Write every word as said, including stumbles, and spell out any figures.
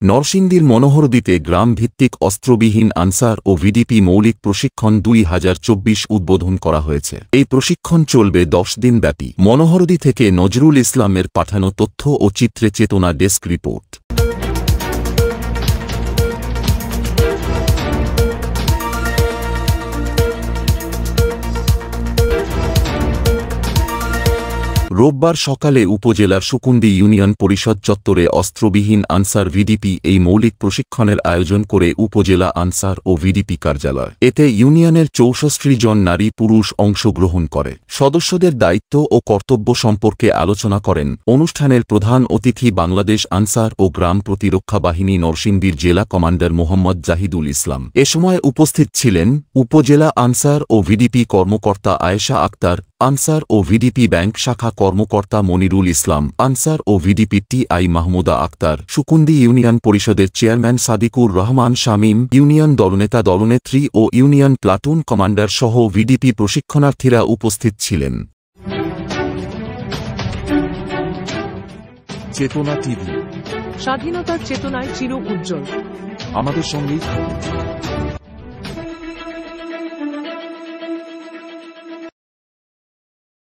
নরসিংদীর মনোহরদীতে গ্রাম ভিত্তিক অস্ত্রবিহীন আনসার ও ভিডিপি মৌলিক প্রশিক্ষণ দুই হাজার চব্বিশ উদ্বোধন করা হয়েছে। এই প্রশিক্ষণ চলবে দশ দিন ব্যাপী। মনোহরদী থেকে নজরুল ইসলামের পাঠানো তথ্য ও চিত্রে চেতনা ডেস্ক রিপোর্ট। রোববার সকালে উপজেলার সুকুন্দি ইউনিয়ন পরিষদ চত্বরে অস্ত্রবিহীন আনসার ভিডিপি এই মৌলিক প্রশিক্ষণের আয়োজন করে উপজেলা আনসার ও ভিডিপি কার্যালয়। এতে ইউনিয়নের চৌষট্টি জন নারী পুরুষ অংশগ্রহণ করে। সদস্যদের দায়িত্ব ও কর্তব্য সম্পর্কে আলোচনা করেন অনুষ্ঠানের প্রধান অতিথি বাংলাদেশ আনসার ও গ্রাম প্রতিরক্ষা বাহিনী নরসিংদীর জেলা কমান্ডার মোহাম্মদ জাহিদুল ইসলাম। এ সময় উপস্থিত ছিলেন উপজেলা আনসার ও ভিডিপি কর্মকর্তা আয়েশা আক্তার, আনসার ও ভিডিপি ব্যাংক শাখা কর্মকর্তা মনিরুল ইসলাম, আনসার ও VDP TI Mahmuda Akter, Sukundi union পরিষদের চেয়ারম্যান সাদিকুর রহমান শামীম, ইউনিয়ন দলনেতা দলনেত্রী ও ইউনিয়ন প্লাটুন কমান্ডার সহ ভিডিপি প্রশিক্ষণার্থীরা উপস্থিত ছিলেন। চেতনা টিভি, স্বাধীনতার চেতনায় চির উজ্জ্বল। আমাদের সঙ্গেই থাকুন।